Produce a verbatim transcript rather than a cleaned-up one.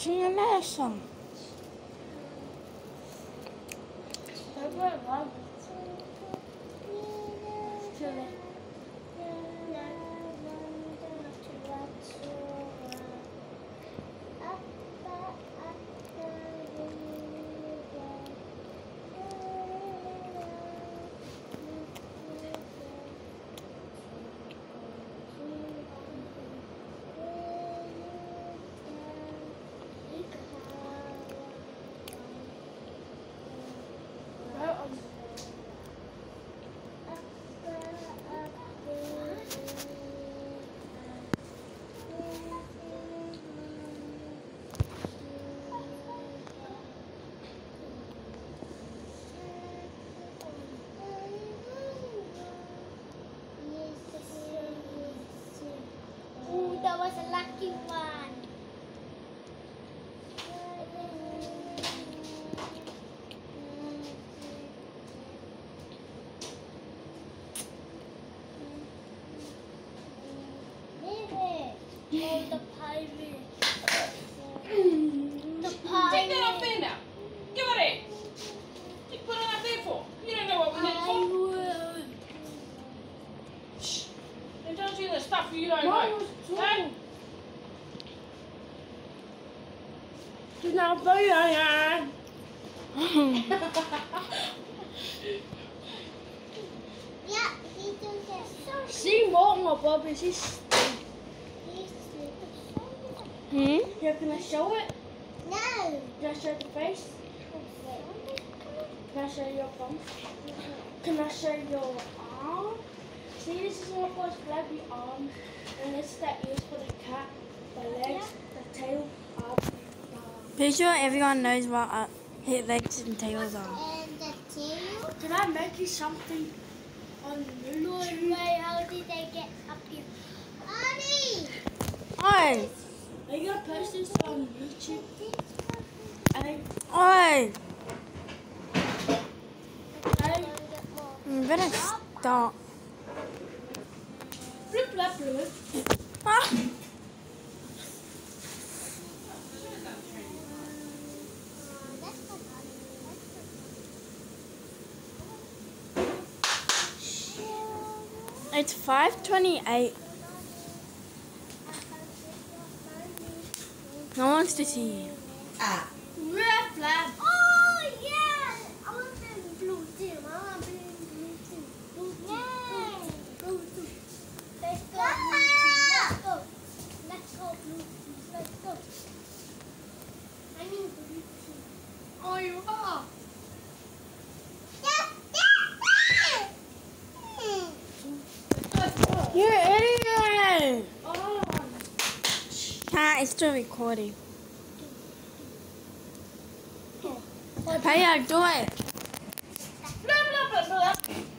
watching a lesson. That was a lucky one. Oh, the pirate. The pirate. Take that off there now. Give it in. You put it up there for? You don't know what we need I for. will. Shh. They don't do the stuff you don't know. Hey? Kenapa ya? Yeah, he took it so. Zie morgen Bob is He's Hmm? Yeah, can I show it? No. Can I show the face? Can I show your bum? Can I show your arm? See, this is what was flabby arm, and this is the ears for the cat, the legs, the tail, arm. Pretty sure everyone knows what uh, his legs and tails are. And the tail. Can I make you something on Lord, YouTube? wait, how did they get up here? Arnie! Oi! Are you gonna post this on YouTube? I, Oi! I, You better stop. flip, flip, flip. Ah! It's five twenty-eight. No one wants to see you. Flip, flip. Oh, yeah! I want to be blue too. I want to be blue too. Blue too. Yay! Blue too. Let's go, blue too. Let's go. Let's go, blue too. Let's go. I need blue too. Oh, you are. You idiot! Oh. Ah, it's still recording. Hey, do it. Flip, flip, flip, flip.